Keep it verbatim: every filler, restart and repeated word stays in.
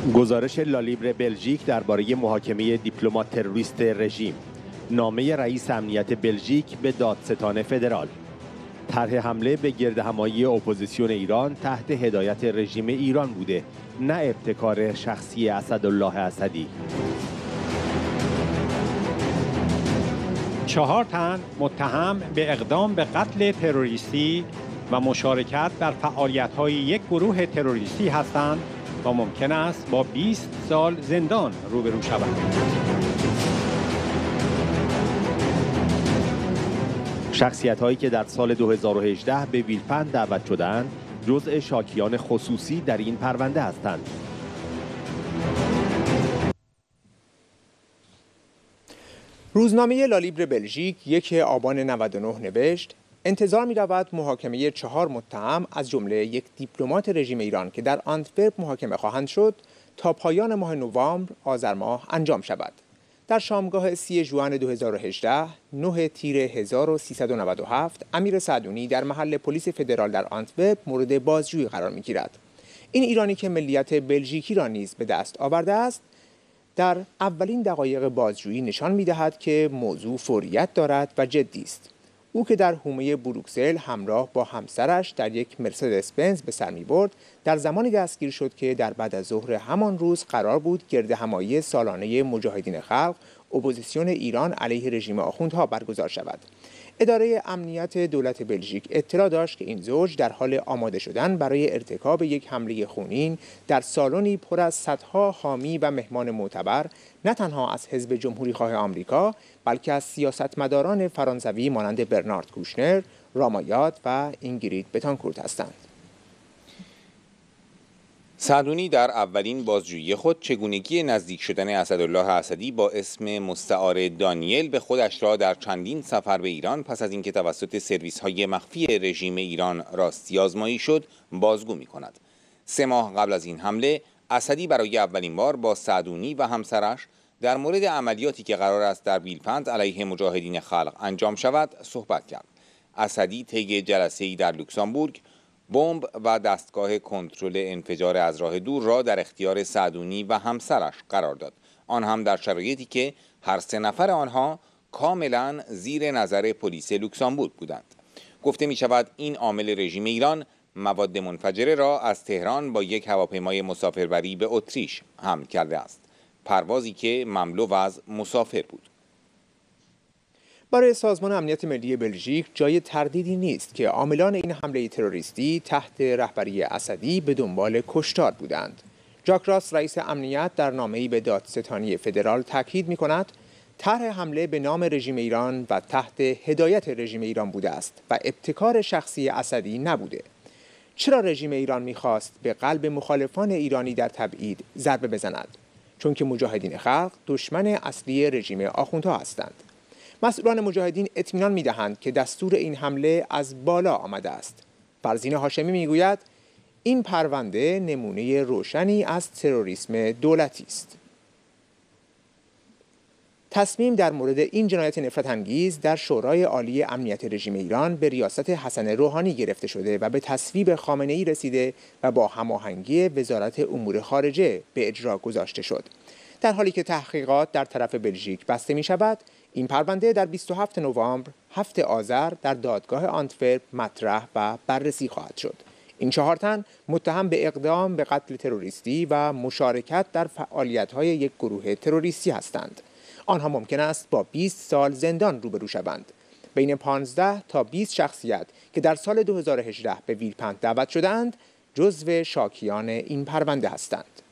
گزارش لالیبر بلژیک درباره محاکمه دیپلمات تروریست رژیم، نامه رئیس امنیت بلژیک به دادستان فدرال، طرح حمله به گردهمایی اپوزیسیون ایران تحت هدایت رژیم ایران بوده، نه ابتکار شخصی اسدالله اسدی. چهار تن متهم به اقدام به قتل تروریستی و مشارکت در فعالیت‌های یک گروه تروریستی هستند و ممکن است با بیست سال زندان روبرو شوند. شخصیت‌هایی که در سال دو هزار و هجده به ویلپند دعوت شدند، جزء شاکیان خصوصی در این پرونده هستند. روزنامه لالیبر بلژیک یک آبان نود و نه نوشت: انتظار می‌رود محاکمه چهار متهم از جمله یک دیپلمات رژیم ایران که در آنتورپ محاکمه خواهند شد تا پایان ماه نوامبر آذر ماه انجام شود. در شامگاه سی ژوئن دو هزار و هجده، نه تیر هزار و سیصد و نود و هفت، امیر سعدونی در محل پلیس فدرال در آنتورپ مورد بازجویی قرار می‌گیرد. این ایرانی که ملیت بلژیکی را نیز به دست آورده است، در اولین دقایق بازجویی نشان می‌دهد که موضوع فوریت دارد و جدی است. او که در حومه بروکسل همراه با همسرش در یک مرسدس بنز به سر می‌برد، در زمانی دستگیر شد که در بعد از ظهر همان روز قرار بود گردهمایی سالانه مجاهدین خلق اپوزیسیون ایران علیه رژیم آخوندها برگزار شود. اداره امنیت دولت بلژیک اطلاع داشت که این زوج در حال آماده شدن برای ارتکاب یک حمله خونین در سالنی پر از صدها حامی و مهمان معتبر نه تنها از حزب جمهوری‌خواه آمریکا، بلکه از سیاستمداران فرانسوی مانند برنارد کوشنر، رامایاد و اینگرید بتانکورت هستند. سعدونی در اولین بازجویی خود چگونگی نزدیک شدن اسدالله اسدی با اسم مستعار دانیل به خودش را در چندین سفر به ایران پس از اینکه توسط سرویس‌های مخفی رژیم ایران راستی آزمایی شد بازگو می‌کند. سه ماه قبل از این حمله اسدی برای اولین بار با سعدونی و همسرش در مورد عملیاتی که قرار است در ویلپند علیه مجاهدین خلق انجام شود صحبت کرد. اسدی طی جلسه‌ای در لوکزامبورگ بمب و دستگاه کنترل انفجار از راه دور را در اختیار سعدونی و همسرش قرار داد، آن هم در شرایطی که هر سه نفر آنها کاملا زیر نظر پلیس لوکزامبورگ بودند. گفته می شود این عامل رژیم ایران مواد منفجره را از تهران با یک هواپیمای مسافربری به اتریش حمل کرده است، پروازی که مملو از مسافر بود. برای سازمان امنیت ملی بلژیک جای تردیدی نیست که عاملان این حمله تروریستی تحت رهبری اسدی به دنبال کشتار بودند. ژاک راس رئیس امنیت در نامه‌ای به دادستانی فدرال تاکید می‌کند طرح حمله به نام رژیم ایران و تحت هدایت رژیم ایران بوده است و ابتکار شخصی اسدی نبوده. چرا رژیم ایران می‌خواست به قلب مخالفان ایرانی در تبعید ضربه بزند؟ چون که مجاهدین خلق دشمن اصلی رژیم آخوندها هستند. مسئولان مجاهدین اطمینان می‌دهند که دستور این حمله از بالا آمده است. فرزین هاشمی می‌گوید این پرونده نمونه روشنی از تروریسم دولتی است. تصمیم در مورد این جنایت نفرت انگیز در شورای عالی امنیت رژیم ایران به ریاست حسن روحانی گرفته شده و به تصویب خامنه‌ای رسیده و با هماهنگی وزارت امور خارجه به اجرا گذاشته شد. در حالی که تحقیقات در طرف بلژیک بسته می شود، این پرونده در بیست و هفتم نوامبر هفتم آذر در دادگاه آنتورپ مطرح و بررسی خواهد شد. این چهار تن متهم به اقدام به قتل تروریستی و مشارکت در فعالیت‌های یک گروه تروریستی هستند. آنها ممکن است با بیست سال زندان روبرو شوند. بین پانزده تا بیست شخصیت که در سال دو هزار و هجده به ویلپند دعوت شدند، جزو شاکیان این پرونده هستند.